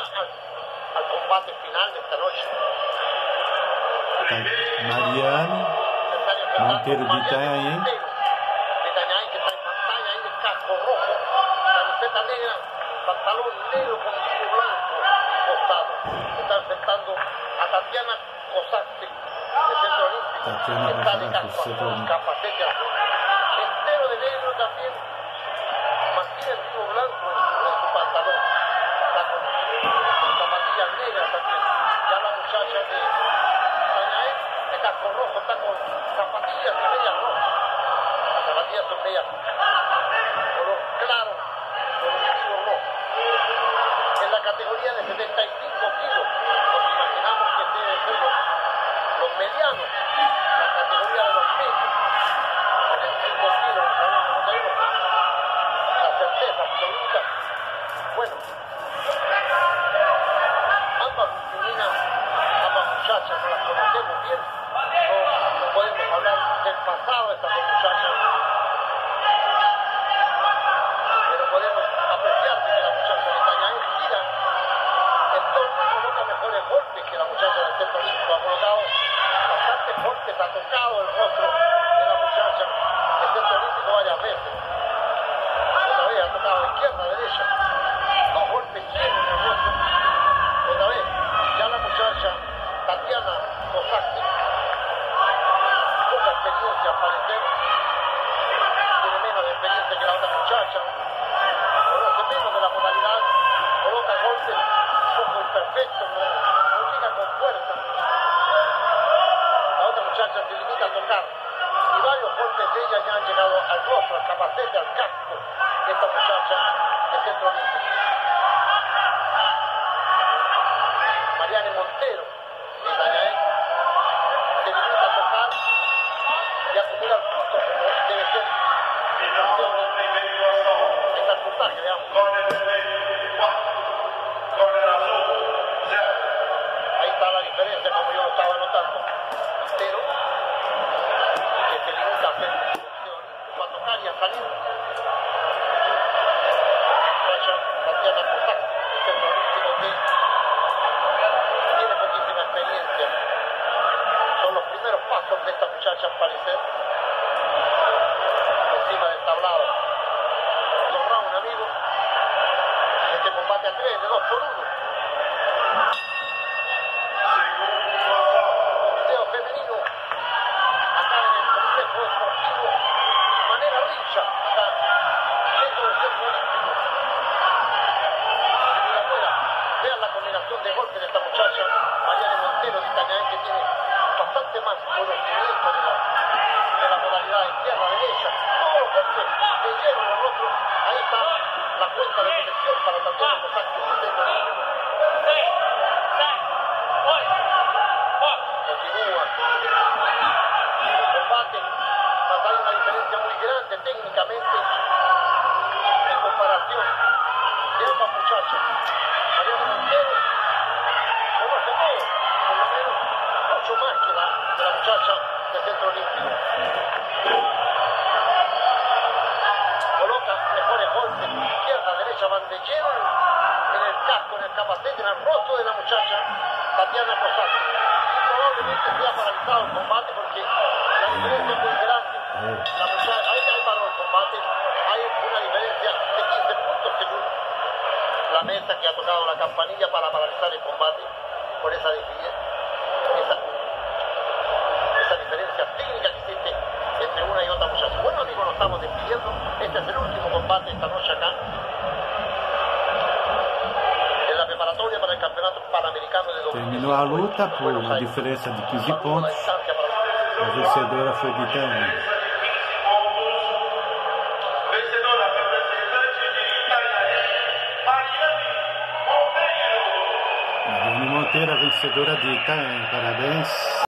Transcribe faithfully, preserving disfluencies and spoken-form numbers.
al, al combate final de esta noche. Mariano Monteiro de Itanhaém. De Itanhaém, que está en pantalla ahí de casco rojo, camiseta negra, pantalón negro con tiro blanco costado. Está enfrentando a Tatiana Kosatsik, de Centro Olímpico. Tatiana Está de Kosatsik, casco Centro azul, Olímpico. capacete azul. Entero de negro también. Mantiene el tiro blanco en su, en su pantalón. Está con, con zapatillas negras también. Ya la muchacha de Itanhaém, de casco rojo, está con zapatillas y medias rojas. Las zapatillas son medias color claro, colectivo rojo. En la categoría de setenta y cinco kilos, nos imaginamos que deben ser los, los medianos, la categoría de los medios. setenta y cinco kilos, no sabemos, no tenemos la certeza absoluta. Bueno, ambas meninas, ambas muchachas, no las conocemos bien, no, no podemos hablar del pasado de estas dos muchachas, pero podemos apreciar que la muchacha de Itanhaém gira en torno y coloca mejores golpes que la muchacha del Centro Olímpico. Ha colocado bastantes golpes, ha tocado el rostro de la muchacha del Centro Olímpico varias veces. Otra vez ha tocado de izquierda a derecha, dos golpes llenos en el rostro. Otra vez, ya la muchacha Tatiana Kosatsik, poca experiencia al parecer, tiene menos de experiencia que la otra muchacha, conoce menos de la modalidad, coloca golpes un poco imperfectos, no, no llega con fuerza. La otra muchacha se limita a tocar y varios golpes de ella ya han llegado al rostro, al capacete, al casco de esta muchacha de Centro Olímpico. Mariano Monteiro de Itanhaém se limita a tocar y acumular puntos como debe ser en el puntaje, veamos. Ahí está la diferencia, como yo lo estaba notando. Pero que se limita a hacer a tocar y a salir. Tatiana Kosatsik, el Centro Olímpico, que tiene poquísima experiencia. Son los primeros pasos de esta muchacha, al parecer, encima del tablado. Dos rounds, amigos. Este combate a tres, de dos por uno. Video femenino, acá en el complejo deportivo Manera Rincha, acá dentro del Centro Olímpico. Y afuera, vean la combinación de golpes de esta muchacha, Mariano Monteiro de Itanhaém, que tiene bastante más conocimiento de la, de la modalidad izquierda-derecha. Todos los golpes de hierro en el rostro. Ahí está la cuenta de protección para Tatiana Kosatsik del Centro Olímpico. Continúa el combate, mas hay una diferencia muy grande técnicamente en comparación de ambas muchachas. Mariano Monteiro conoce todo, por lo menos mucho más que la, que la muchacha del Centro Olímpico. Coloca mejores golpes, izquierda, derecha, van de lleno en el casco, en el capacete, en el rostro de la muchacha Tatiana Kosatsik. Y probablemente sea paralizado el combate porque la diferencia es muy grande. La muchacha, ahí, ahí paró el combate, hay una diferencia de quince puntos según la mesa que ha tocado la campanilla para paralizar el combate por esa diferencia, esa, esa diferencia técnica que existe entre una y otra muchacha. Bueno, amigos, nos estamos despidiendo. Este es el último combate esta noche acá en la preparatoria para el campeonato panamericano de domingo. Terminou a luta por uma diferença de quinze pontos. A vencedora foi de Itanhaém. Mariano Monteiro, a vencedora de Itanhaém. Parabéns.